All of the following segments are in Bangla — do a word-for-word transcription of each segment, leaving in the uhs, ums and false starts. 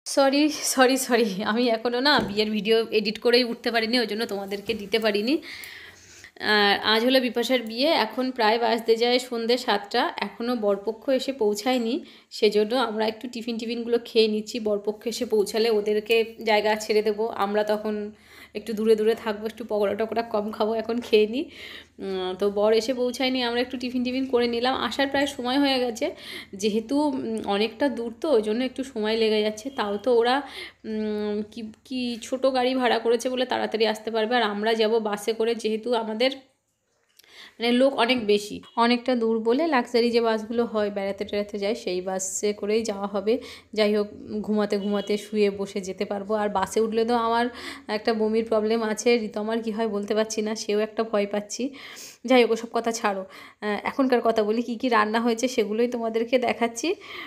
সরি সরি সরি আমি এখনও না বিয়ের ভিডিও এডিট করেই উঠতে পারিনি, ওই জন্য তোমাদেরকে দিতে পারিনি। আজ হলো বিপাশার বিয়ে, এখন প্রায় বাজতে যায় সন্ধ্যে সাতটা, এখনও বরপক্ষ এসে পৌঁছায়নি, সেজন্য আমরা একটু টিফিন টিফিনগুলো খেয়ে নিচ্ছি। বরপক্ষ এসে পৌঁছালে ওদেরকে জায়গা ছেড়ে দেবো, আমরা তখন একটু দূরে দূরে থাকবো, একটু পকোড়া টকোড়া কম খাবো, এখন খেয়ে নিই। তো বর এসে পৌঁছায়নি, আমরা একটু টিফিন টিফিন করে নিলাম। আসার প্রায় সময় হয়ে গেছে, যেহেতু অনেকটা দূর তো ওই জন্য একটু সময় লেগে যাচ্ছে। তাও তো ওরা কি কি ছোটো গাড়ি ভাড়া করেছে বলে তাড়াতাড়ি আসতে পারবে, আর আমরা যাব বাসে করে, যেহেতু আমাদের মানে লোক অনেক বেশি, অনেকটা দূর বলে লাক্সারি যে বাসগুলো হয় বেড়াতে টেড়াতে যায় সেই বাসে করেই যাওয়া হবে। যাই হোক, ঘুমাতে ঘুমাতে শুয়ে বসে যেতে পারবো। আর বাসে উঠলে তো আমার একটা বমির প্রবলেম আছে, ঋতমার কী হয় বলতে পারছি না, সেও একটা ভয় পাচ্ছি। যাই হোক, ওসব কথা ছাড়ো, এখনকার কথা বলি। কী কী রান্না হয়েছে সেগুলোই তোমাদেরকে দেখাচ্ছি।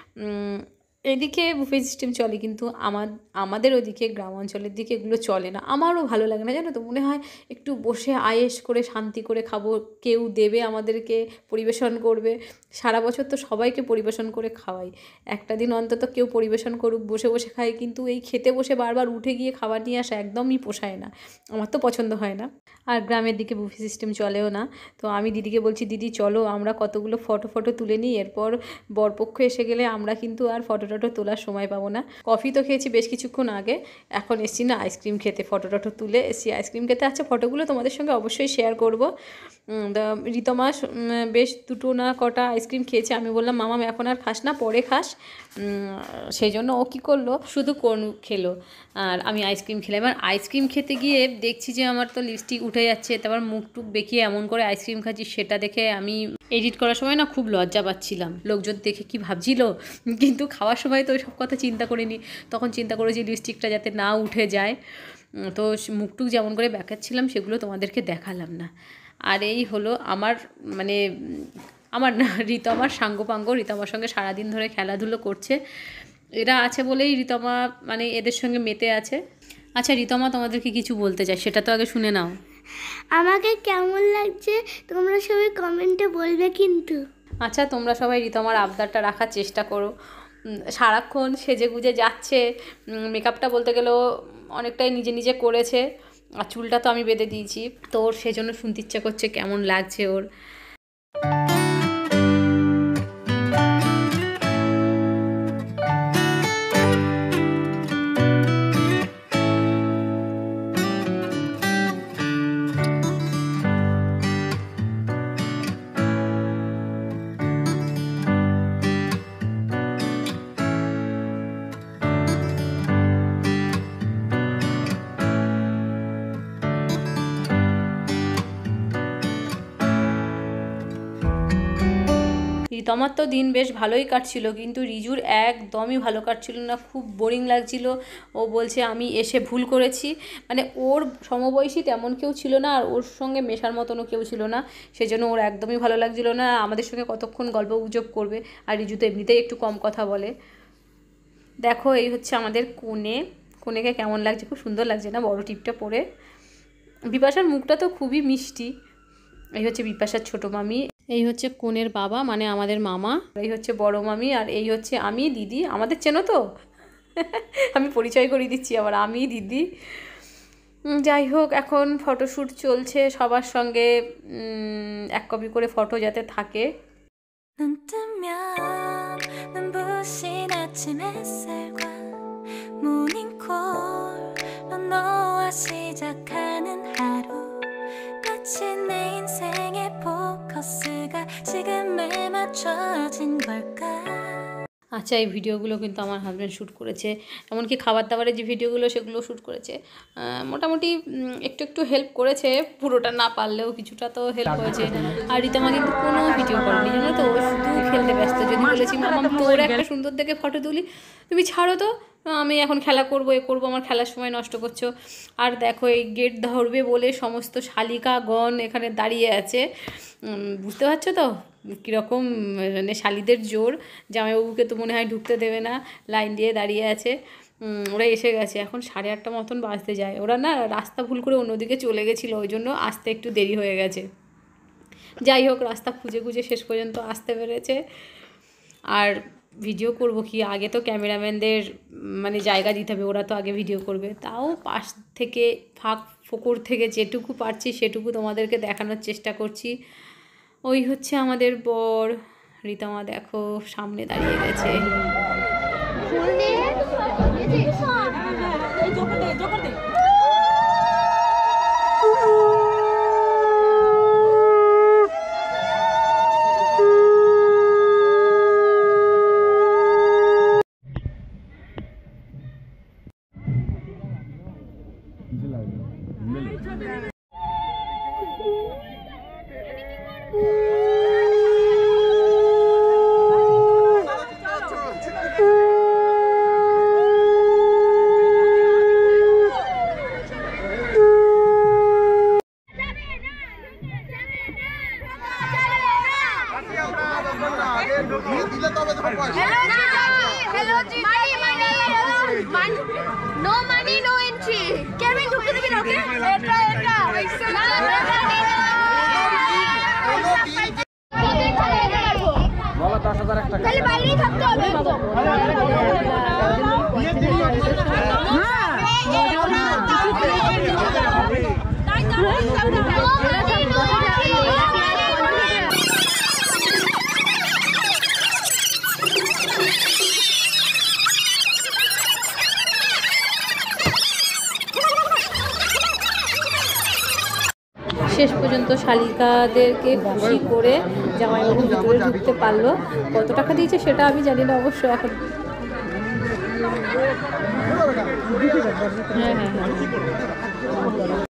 এদিকে বুফে সিস্টেম চলে, কিন্তু আমার আমাদের ওদিকে গ্রাম অঞ্চলের দিকে এগুলো চলে না। আমারও ভালো লাগে না, জানো তো, মনে হয় একটু বসে আয়েশ করে শান্তি করে খাবো, কেউ দেবে আমাদেরকে, পরিবেশন করবে। সারা বছর তো সবাইকে পরিবেশন করে খাওয়াই, একটা দিন অন্তত কেউ পরিবেশন করুক, বসে বসে খাই। কিন্তু এই খেতে বসে বারবার উঠে গিয়ে খাবার নিয়ে আসা একদমই পোষায় না, আমার তো পছন্দ হয় না। আর গ্রামের দিকে বুফে সিস্টেম চলেও না। তো আমি দিদিকে বলছি, দিদি চলো আমরা কতগুলো ফটো ফটো তুলে নিই, এরপর বরপক্ষ এসে গেলে আমরা কিন্তু আর ফটো টটো তোলার সময় পাবো না। কফি তো খেয়েছি বেশ কিছুক্ষণ আগে, এখন এসছি না আইসক্রিম খেতে, ফটো টটো তুলে এসছি আইসক্রিম খেতে। আচ্ছা, ফটোগুলো তোমাদের সঙ্গে অবশ্যই শেয়ার করবো। ঋতমা বেশ দুটো না কটা আইসক্রিম খেয়েছে, আমি বললাম মামা এখন আর খাস না, পরে খাস। সেই জন্য ও কী করলো, শুধু কোন খেলো আর আমি আইসক্রিম খেলাম। এবার আইসক্রিম খেতে গিয়ে দেখছি যে আমার তো লিপস্টিক উঠে যাচ্ছে, তারপর মুখ টুক বেঁকিয়ে এমন করে আইসক্রিম খাচ্ছি, সেটা দেখে আমি এডিট করার সময় না খুব লজ্জা পাচ্ছিলাম, লোকজন দেখে কি ভাবছিল। কিন্তু খাওয়ার সময় তো ওই সব কথা চিন্তা করিনি, তখন চিন্তা করেছি লিপস্টিকটা যাতে না উঠে যায়। তো মুখটুক যেমন করে বেঁকাচ্ছিলাম সেগুলো তোমাদেরকে দেখালাম না। আর এই হলো আমার মানে আমার না ঋতমার সাঙ্গপাঙ্গ, ঋতমার সঙ্গে সারাদিন ধরে খেলাধুলো করছে। এরা আছে বলেই ঋতমা মানে এদের সঙ্গে মেতে আছে। আচ্ছা ঋতমা তোমাদেরকে কিছু বলতে চাই, সেটা তো আগে শুনে নাও। আমাকে কেমন লাগছে তোমরা সবাই কমেন্টে বলবে কিন্তু। আচ্ছা, তোমরা সবাই ঋতমার আবদারটা রাখার চেষ্টা করো। সারাক্ষণ সেজে গুজে যাচ্ছে, মেকআপটা বলতে গেলেও অনেকটাই নিজে নিজে করেছে, আর চুলটা তো আমি বেঁধে দিয়েছি, তো ওর সেজন্য শুনতে ইচ্ছা করছে কেমন লাগছে ওর। ঋতমার তো দিন বেশ ভালোই কাটছিল, কিন্তু রিজুর একদমই ভালো কাটছিল না, খুব বোরিং লাগছিল। ও বলছে আমি এসে ভুল করেছি, মানে ওর সমবয়সী তেমন কেউ ছিল না, আর ওর সঙ্গে মেশার মতনও কেউ ছিল না, সেজন্য ওর একদমই ভালো লাগছিল না। আমাদের সঙ্গে কতক্ষণ গল্প গুজব করবে, আর রিজু তো এমনিতেই একটু কম কথা বলে। দেখো এই হচ্ছে আমাদের কোণে, কোণেকে কেমন লাগছে, খুব সুন্দর লাগছে না বড় টিপটা পরে। বিপাশার মুখটা তো খুবই মিষ্টি। এই হচ্ছে বিপাশার ছোটো মামি, এই হচ্ছে কোণের বাবা মানে আমাদের মামা, এই হচ্ছে বড় মামি, আর এই হচ্ছে আমি দিদি। আমাদের চেনো তো? আমি পরিচয় করিয়ে দিচ্ছি আবার, আমি দিদি। যাই হোক, এখন ফটোশ্যুট চলছে সবার সঙ্গে, এক কপি করে ফটো যাতে থাকে। আচ্ছা, এই ভিডিওগুলো কিন্তু আমার হাজব্যান্ড শ্যুট করেছে, এমনকি খাবার দাবারের যে ভিডিওগুলো সেগুলো শ্যুট করেছে। মোটামুটি একটু একটু হেল্প করেছে, পুরোটা না পারলেও কিছুটা তো হেল্প হয়েছে। আর ঋতমা কিন্তু কোনো ভিডিও করেনি, জানো তো, ও শুধু খেলতে ব্যস্ত। যদি বলেছি মামা তোর একটা সুন্দর দেখে ফটো তুলি, তুমি ছাড়ো তো, আমি এখন খেলা করবো, এ করবো, আমার খেলার সময় নষ্ট করছো। আর দেখো এই গেট ধরবে বলে সমস্ত শালিকাগণ এখানে দাঁড়িয়ে আছে, বুঝতে পারছো তো কীরকম মানে শালিদের জোর। জামাইবাবুকে তো মনে হয় ঢুকতে দেবে না, লাইন দিয়ে দাঁড়িয়ে আছে। ওরা এসে গেছে, এখন সাড়ে আটটা মতন বাজতে যায়। ওরা না রাস্তা ভুল করে অন্যদিকে চলে গেছিলো, ওই জন্য আসতে একটু দেরি হয়ে গেছে। যাই হোক, রাস্তা খুঁজে খুঁজে শেষ পর্যন্ত আসতে পেরেছে। আর ভিডিও করব কি, আগে তো ক্যামেরাম্যানদের মানে জায়গা দিতে হবে, ওরা তো আগে ভিডিও করবে। তাও পাশ থেকে ফাঁক ফোকর থেকে যেটুকু পারছি সেটুকু তোমাদেরকে দেখানোর চেষ্টা করছি। ওই হচ্ছে আমাদের বর, রিতমা দেখো সামনে দাঁড়িয়ে গেছে। No money, no entry. Kevin, ঢুকতে দিবি না, ওকে? এটা এটা। বলা দশ হাজার একটা। তাহলে বাইরেই থাকতে হবে একদম। শেষ পর্যন্ত শালিকাদেরকে খুশি করে জামাইবাবু ভিতরে ঢুকতে পারলো। কত টাকা দিয়েছে সেটা আমি জানি না অবশ্য এখন। হ্যাঁ হ্যাঁ হ্যাঁ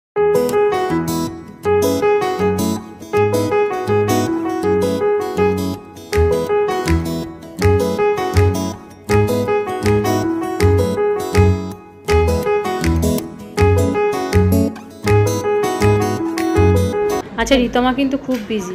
আচ্ছা, রিতমা কিন্তু খুব বিজি।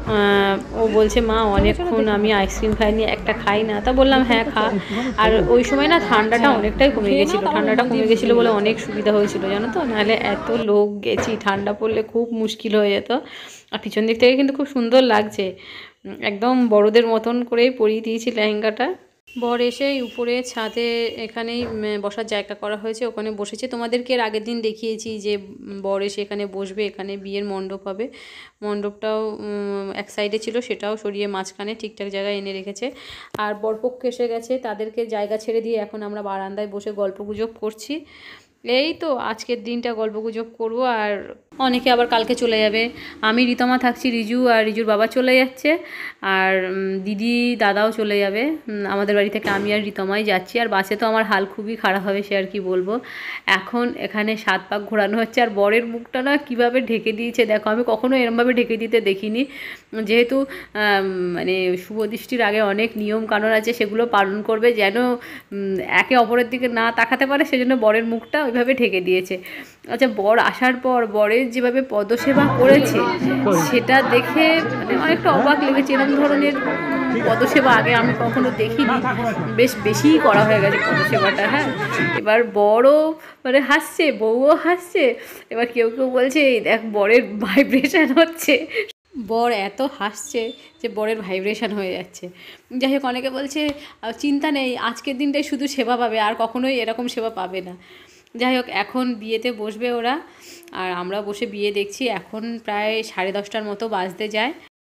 ও বলছে মা অনেকক্ষণ আমি আইসক্রিম খাইনি, একটা খাই না। তা বললাম হ্যাঁ খা। আর ওই সময় না ঠান্ডাটা অনেকটাই কমে গেছিলো, ঠান্ডাটা কমে গেছিলো বলে অনেক সুবিধা হয়েছিল জানো তো, নাহলে এত লোক গেছি ঠান্ডা পড়লে খুব মুশকিল হয়ে যেত। আর পিছন দিক থেকে কিন্তু খুব সুন্দর লাগছে, একদম বড়দের মতন করেই পরিয়ে দিয়েছি লেহেঙ্গাটা। বর এসে উপরে ছাদে এখানেই বসার জায়গা করা হয়েছে, ওখানে বসেছে। তোমাদেরকে এর আগের দিন দেখিয়েছি যে বর এসে এখানে বসবে, এখানে বিয়ের মণ্ডপ হবে। মণ্ডপটাও এক সাইডে ছিল, সেটাও সরিয়ে মাঝখানে ঠিকঠাক জায়গায় এনে রেখেছে। আর বরপক্ষ এসে গেছে, তাদেরকে জায়গা ছেড়ে দিয়ে এখন আমরা বারান্দায় বসে গল্পগুজব করছি। এই তো আজকের দিনটা গল্পগুজব করব। আর অনেকে আবার কালকে চলে যাবে। আমি রিতমা থাকছি, রিজু আর রিজুর বাবা চলে যাচ্ছে, আর দিদি দাদাও চলে যাবে আমাদের বাড়ি থেকে। আমি আর রিতমাই যাচ্ছি। আর বাসে তো আমার হাল খুবই খারাপ হবে, সে আর কি বলবো। এখন এখানে সাত পাক ঘোরানো হচ্ছে, আর বরের মুখটা না কীভাবে ঢেকে দিয়েছে দেখো, আমি কখনো এরমভাবে ঢেকে দিতে দেখিনি। যেহেতু মানে শুভদৃষ্টির আগে অনেক নিয়ম কানুন আছে, সেগুলো পালন করবে যেন একে অপরের দিকে না তাকাতে পারে, সেজন্য বরের মুখটা ওইভাবে ঢেকে দিয়েছে। আচ্ছা, বর আসার পর বরের যেভাবে পদসেবা করেছে সেটা দেখে মানে অনেকটা অবাক লেগেছে। এরকম ধরনের পদসেবা আগে আমি কখনো দেখিনি, বেশ বেশিই করা হয়ে গেছে পদসেবাটা। হ্যাঁ, এবার বড়ও মানে হাসছে, বউও হাসছে। এবার কেউ কেউ বলছে এই দেখ বরের ভাইব্রেশন হচ্ছে। বর এত হাসছে যে বরের ভাইব্রেশন হয়ে যাচ্ছে। যাই হোক, অনেকে বলছে চিন্তা নেই, আজকের দিনটাই শুধু সেবা পাবে, আর কখনোই এরকম সেবা পাবে না। যাই হোক, এখন বিয়েতে বসবে ওরা, আর আমরা বসে বিয়ে দেখছি। এখন প্রায় সাড়ে দশটার মতো বাজতে যায়।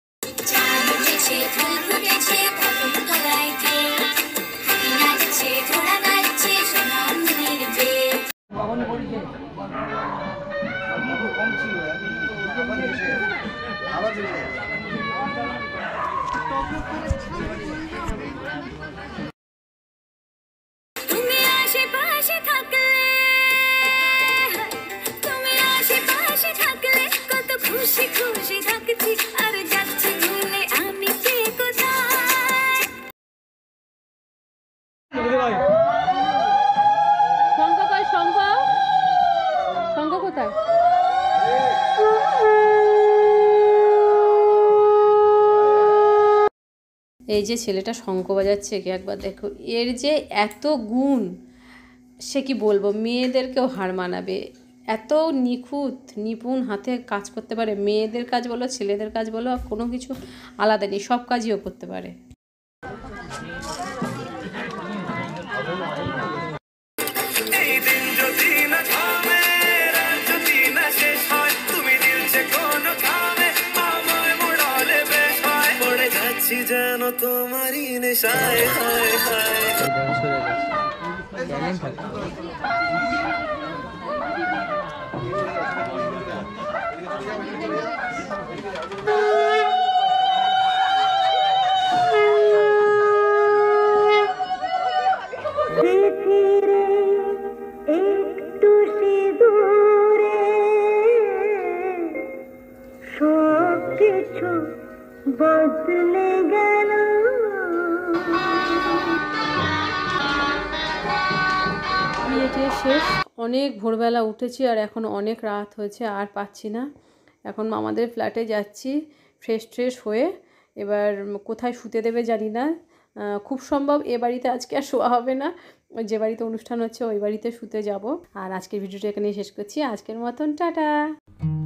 এই যে ছেলেটা শঙ্খ বাজাচ্ছে, কে একবার দেখো, এর যে এত গুণ সে কি বলবো, মেয়েদেরকেও হার মানাবে। এত নিখুঁত নিপুণ হাতে কাজ করতে পারে, মেয়েদের কাজ বলো ছেলেদের কাজ বলো, কোনো কিছু আলাদা নেই, সব কাজই ও করতে পারে। তোমারই নেশায় হায় হায় একটু সিঁদুরে সব কিছু বদলে গেল। বিয়েটি শেষ, অনেক ভোরবেলা উঠেছি আর এখন অনেক রাত হয়েছে, আর পাচ্ছি না। এখন মামাদের ফ্ল্যাটে যাচ্ছি ফ্রেশ ট্রেশ হয়ে। এবার কোথায় শুতে দেবে জানি না, খুব সম্ভব এ বাড়িতে আজকে আর শোয়া হবে না, যে বাড়িতে অনুষ্ঠান হচ্ছে ওই বাড়িতে শুতে যাব। আর আজকের ভিডিওটা এখানেই শেষ করছি, আজকের মতন টাটা।